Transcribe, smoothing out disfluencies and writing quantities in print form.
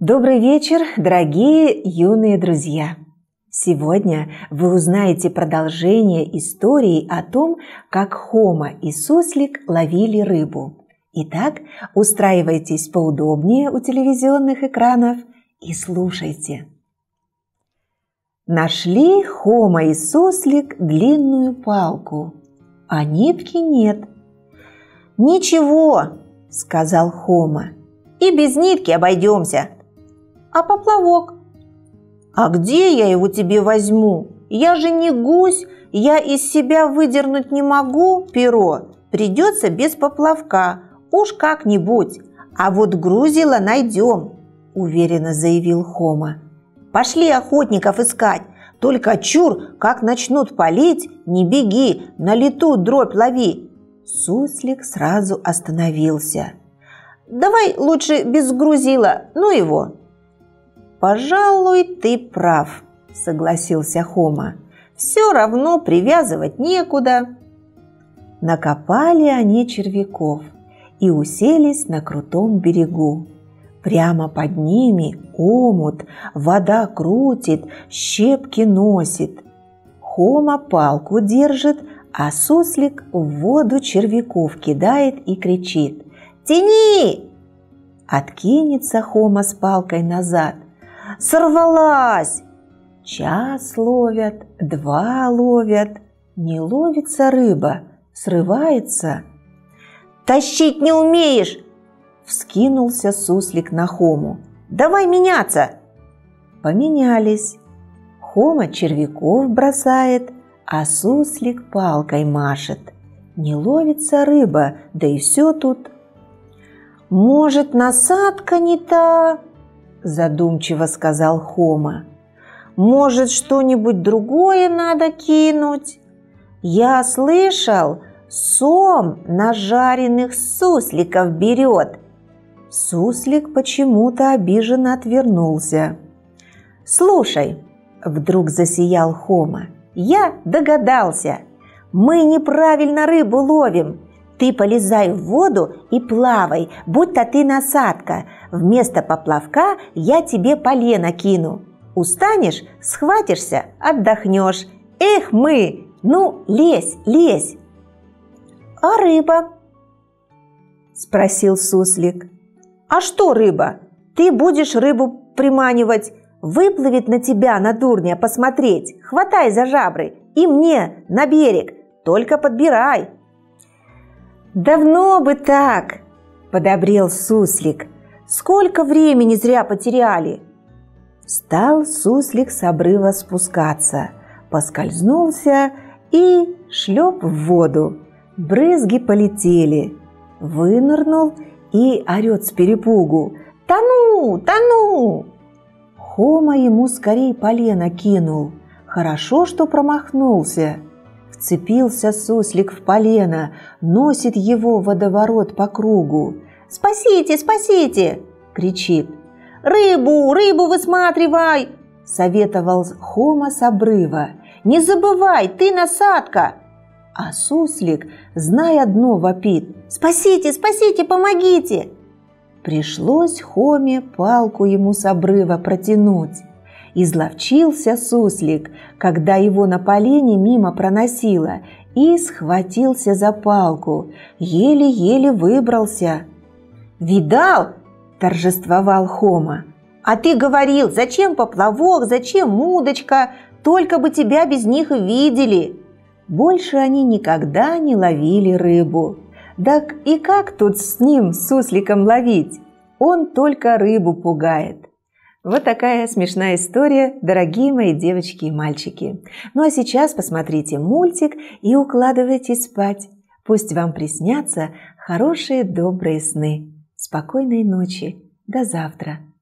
Добрый вечер, дорогие юные друзья! Сегодня вы узнаете продолжение истории о том, как Хома и Суслик ловили рыбу. Итак, устраивайтесь поудобнее у телевизионных экранов и слушайте. Нашли Хома и Суслик длинную палку, а нитки нет. «Ничего», – сказал Хома, – «и без нитки обойдемся». «А поплавок?» «А где я его тебе возьму? Я же не гусь, я из себя выдернуть не могу перо. Придется без поплавка, уж как-нибудь. А вот грузила найдем», – уверенно заявил Хома. «Пошли охотников искать. Только чур, как начнут палить, не беги, на лету дробь лови». Суслик сразу остановился. «Давай лучше без грузила, ну его». «Пожалуй, ты прав», – согласился Хома. «Все равно привязывать некуда». Накопали они червяков и уселись на крутом берегу. Прямо под ними омут, вода крутит, щепки носит. Хома палку держит, а Суслик в воду червяков кидает и кричит: «Тяни!» Откинется Хома с палкой назад. «Сорвалась!» Час ловят, два ловят. Не ловится рыба, срывается. «Тащить не умеешь!» Вскинулся Суслик на Хому. «Давай меняться!» Поменялись. Хома червяков бросает, а Суслик палкой машет. Не ловится рыба, да и все тут. «Может, насадка не та?» Задумчиво сказал Хома. «Может, что-нибудь другое надо кинуть? Я слышал, сом на жареных сусликов берет». Суслик почему-то обиженно отвернулся. «Слушай», – вдруг засиял Хома, – «я догадался. Мы неправильно рыбу ловим. Ты полезай в воду и плавай, будто ты насадка. Вместо поплавка я тебе полено кину. Устанешь, схватишься, отдохнешь. Эх мы! Ну, лезь, лезь!» «А рыба?» – спросил Суслик. «А что рыба? Ты будешь рыбу приманивать. Выплывет на тебя, на дурня, посмотреть. Хватай за жабры и мне на берег. Только подбирай». «Давно бы так!» – подобрел Суслик. «Сколько времени зря потеряли!» Стал Суслик с обрыва спускаться, поскользнулся и шлеп в воду. Брызги полетели. Вынырнул и орет с перепугу: «Тону! Тону!» Хома ему скорей полено кинул. Хорошо, что промахнулся. Вцепился Суслик в полено, носит его в водоворот по кругу. «Спасите, спасите!» – кричит. «Рыбу, рыбу высматривай!» – советовал Хома с обрыва. «Не забывай, ты насадка!» А Суслик, зная одно, вопит: «Спасите, спасите, помогите!» Пришлось Хоме палку ему с обрыва протянуть. Изловчился Суслик, когда его на полене мимо проносило, и схватился за палку, еле-еле выбрался. «Видал?» – торжествовал Хома. «А ты говорил, зачем поплавок, зачем удочка, только бы тебя без них видели». Больше они никогда не ловили рыбу. Так и как тут с ним, Сусликом, ловить? Он только рыбу пугает. Вот такая смешная история, дорогие мои девочки и мальчики. Ну а сейчас посмотрите мультик и укладывайтесь спать. Пусть вам приснятся хорошие добрые сны. Спокойной ночи. До завтра.